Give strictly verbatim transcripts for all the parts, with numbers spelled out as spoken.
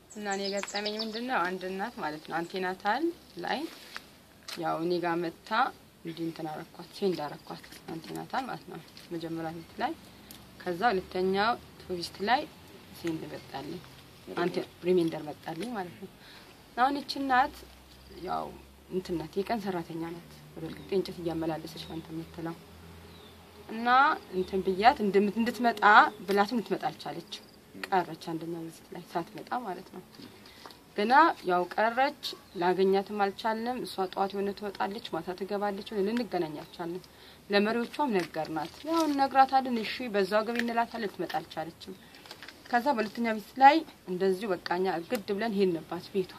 እና እኔ ገጠመኝ ምንድነው አንድ እናት ማለት ነው አንቲናታል ላይ ያው እኔ ጋር መጣ እንዴ እንትን አረኳት ሴንድ አረኳት አንቲናታል ማለት ነው መጀመሪያ ህይወት ላይ ከዛ ሁለተኛው ቱሪስት ላይ ሴንድ መጣልኝ አንተ ሪማይንደር መጣልኝ ማለት ነው አሁን እቺ እናት ያው እንትን ናት የቀን ሰራተኛ ናት ወደልኩት እንጨት እያመላለሰች ነው እንትን የምትለው እና እንትን ብያት እንድትመጣ ብላትም ልትመጣ አልቻለች ቀረች አንደኛው ቪዚት ላይ ሳትመጣ ማለት ነው ገና ያው ቀረች ላገኛትም አልቻልንም እሷ ጧት የሆነ ትወጣለች ማታ ትገባለች ወይ ልንገናኛቻለን ለመሪዎቿም ነገርናት ያው ነግራታለን እሺ በዛው ገብ እንላታለን ልትመጣ አልቻለችም ከዛ በሁለተኛ ቪዚት ላይ እንደዚሁ በቃኛ ግድ ብለን ሄድንባት ቤቷ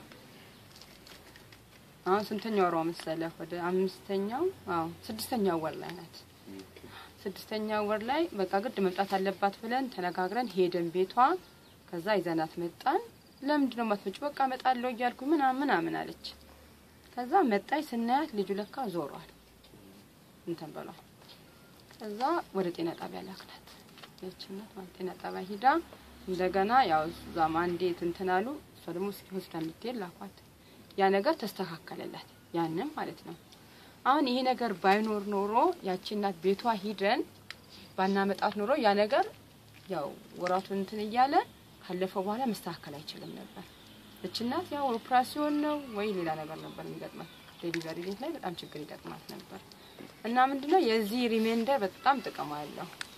አሁን ስንተኛው ወሯ መሰለህ ወደ አምስተኛው አዎ ስድስተኛው ወር ላይ ናት ስድስተኛው ወር ላይ በቃ ግድ መምጣት አለባት ብለን ተነጋግረን ሄደን ቤቷ ከዛ ይዘናት መጣን ለምንድነው ማትመጪው በቃ መጣለው እያልኩ ምናምን ምናምን አለች ከዛ መጣይ ስናያት ልጁ ለካ ዞሯል እንትን በሏል ከዛ ወደ ጤና ጣቢያ ላክናት ለችናት ማለት ጤና ጣቢያ ሄዳ እንደገና ያው ዛማንዴ እንትናሉ እሷ ደግሞ ሆስፒታል ልትሄድ ላኳት ያ ነገር ተስተካከለላት ያንን ማለት ነው አሁን ይሄ ነገር ባይኖር ኖሮ ያቺ እናት ቤቷ ሄደን ባናመጣት ኖሮ ያ ነገር ያው ወራቱን እንትን ይያለ ካለፈው በኋላ መስተካከል አይችልም ነበር እቺ እናት ያው ኦፕራሲዮን ነው ወይ ሌላ ነገር ነበር የሚገጥማት ዴሊቨሪ ላይ በጣም ችግር ይገጥማት ነበር እና ምንድነው የዚህ ሪማይንደር በጣም ጥቅም አለው